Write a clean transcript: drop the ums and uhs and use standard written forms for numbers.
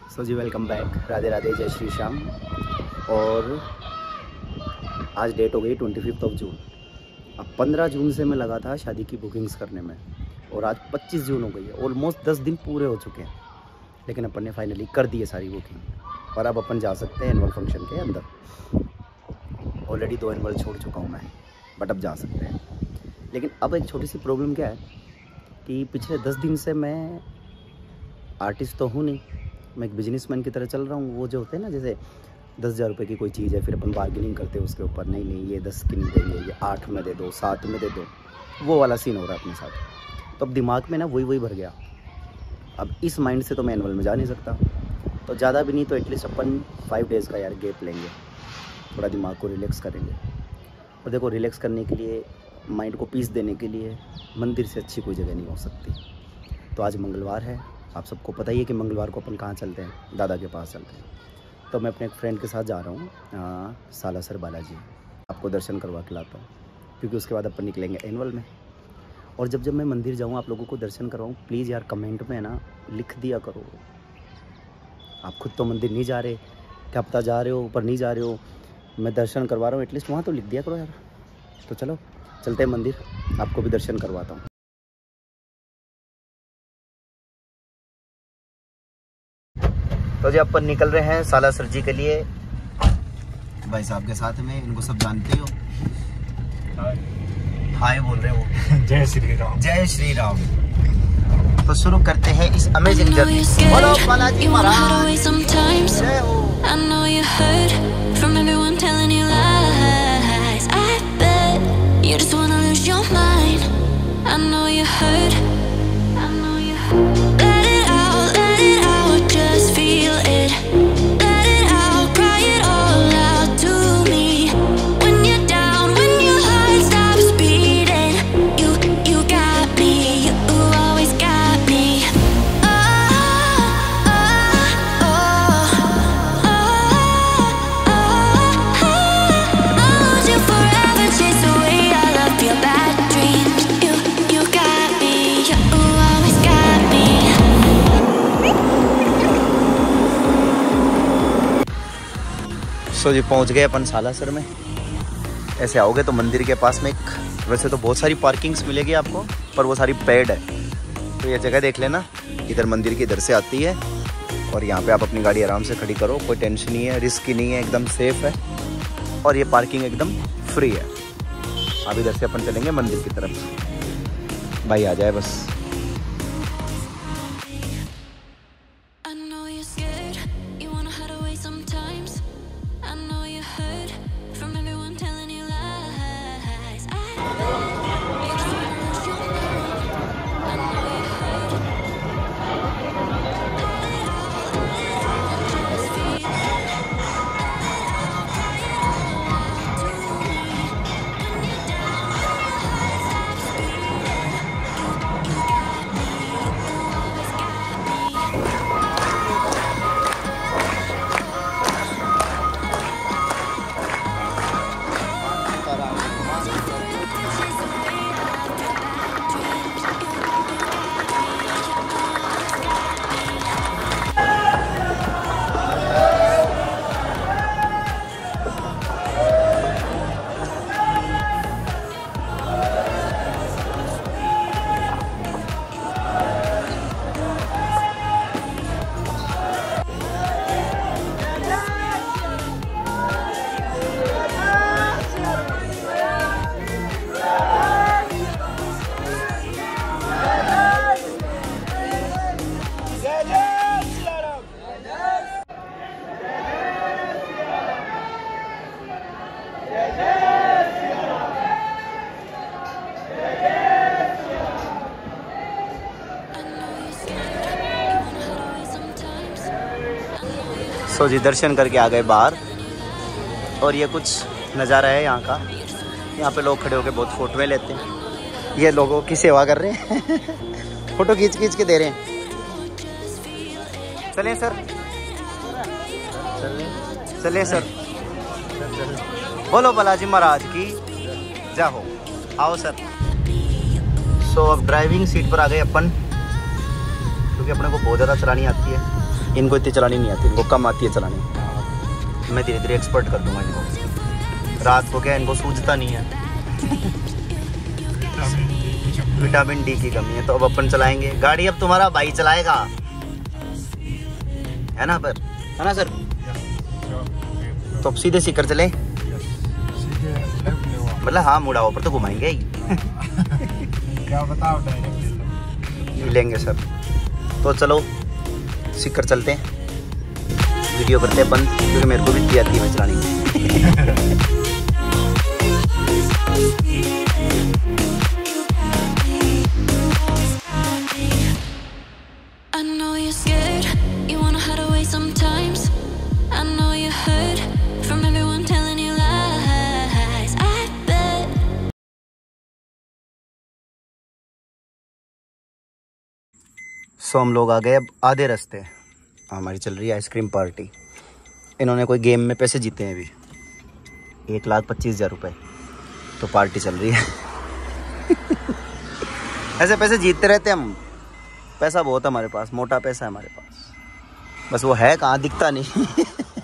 सो जी welcome back, Radhe Radhe, जय श्री श्याम। और आज डेट हो गई 25 जून। अब 15 जून से मैं लगा था शादी की बुकिंग्स करने में और आज 25 जून हो गई है। ऑलमोस्ट 10 दिन पूरे हो चुके हैं, लेकिन अपन ने फाइनली कर दी है सारी बुकिंग और अब अपन जा सकते हैं एनुअल फंक्शन के अंदर। ऑलरेडी 2 एनुअल छोड़ चुका हूँ मैं, बट अब जा सकते हैं। लेकिन अब एक छोटी सी प्रॉब्लम क्या है कि पिछले 10 दिन से मैं आर्टिस्ट तो हूँ नहीं, मैं एक बिजनेसमैन की तरह चल रहा हूँ। वो जो होते हैं ना, जैसे 10,000 रुपये की कोई चीज़ है, फिर अपन बार्गेनिंग करते हैं उसके ऊपर, नहीं ये 10 की नहीं देंगे, ये 8 में दे दो, 7 में दे दो, वो वाला सीन हो रहा है अपने साथ। तो अब दिमाग में ना वही भर गया। अब इस माइंड से तो मैं एनुअल में जा नहीं सकता, तो ज़्यादा भी नहीं तो एटलीस्ट अपन 5 डेज़ का यार गैप लेंगे, थोड़ा दिमाग को रिलैक्स करेंगे। और देखो, रिलैक्स करने के लिए, माइंड को पीस देने के लिए मंदिर से अच्छी कोई जगह नहीं हो सकती। तो आज मंगलवार है, आप सबको पता ही है कि मंगलवार को अपन कहाँ चलते हैं, दादा के पास चलते हैं। तो मैं अपने एक फ्रेंड के साथ जा रहा हूँ सालासर बालाजी। आपको दर्शन करवा के लाता हूँ, क्योंकि उसके बाद अपन निकलेंगे एनुअल में। और जब मैं मंदिर जाऊँ, आप लोगों को दर्शन करवाऊँ, प्लीज़ यार कमेंट में ना लिख दिया करो। आप खुद तो मंदिर नहीं जा रहे, क्या पता जा रहे हो पर नहीं जा रहे हो, मैं दर्शन करवा रहा हूँ, एटलीस्ट वहाँ तो लिख दिया करो यार। तो चलो चलते हैं मंदिर, आपको भी दर्शन करवाता हूँ। तो जी अपन निकल रहे हैं सालासर जी के लिए, भाई साहब के साथ में। इनको सब जानते हो, हाय बोल रहे हो। जय श्री राम, जय श्री राम। तो शुरू करते हैं इस अमेजिंग जर्नी। बोलो बालाजी महाराज जय हो। तो जी पहुंच गए अपन सालासर में। ऐसे आओगे तो मंदिर के पास में एक, वैसे तो बहुत सारी पार्किंग्स मिलेगी आपको, पर वो सारी पेड है। तो ये जगह देख लेना, इधर मंदिर की इधर से आती है और यहाँ पे आप अपनी गाड़ी आराम से खड़ी करो, कोई टेंशन नहीं है, रिस्क नहीं है, एकदम सेफ है। और ये पार्किंग एकदम फ्री है। अब इधर से अपन चलेंगे मंदिर की तरफ। भाई आ जाए बस। सो जी दर्शन करके आ गए बाहर, और ये कुछ नज़ारा है यहाँ का। यहाँ पे लोग खड़े होकर बहुत फोटोएं लेते हैं। ये लोगों की सेवा कर रहे हैं फोटो खींच के दे रहे हैं। चलें सर, चलें सर, बोलो बालाजी महाराज की जय हो। आओ सर। सो अब ड्राइविंग सीट पर आ गए अपन, क्योंकि अपने को बहुत ज़्यादा चलानी आती है। इनको इतनी चलानी नहीं आती, इनको कम आती है चलानी। मैं धीरे धीरे एक्सपर्ट कर दूंगा इनको। रात को क्या इनको सूझता नहीं है, विटामिन डी की कमी है। तो अब अपन चलाएंगे गाड़ी, अब तुम्हारा भाई चलाएगा, है ना पर, है ना सर? तो अब सीधे सीकर चले, मतलब हाँ मुड़ाओ पर तो घुमाएंगे ही। क्या बताओ, मिलेंगे सर। तो चलो सीकर चलते हैं, वीडियो करते हैं बंद, क्योंकि मेरे को भी इतनी आती है चलानी। I know you're scared, you wanna hide away sometimes. I know you heard from everyone telling you lies. I bet. सो हम लोग आ गए अब आधे रास्ते। हमारी चल रही है आइसक्रीम पार्टी। इन्होंने कोई गेम में पैसे जीते हैं अभी 1,25,000 रुपये, तो पार्टी चल रही है। ऐसे पैसे जीतते रहते हम, पैसा बहुत है हमारे पास, मोटा पैसा है हमारे पास, बस वो है कहाँ दिखता नहीं।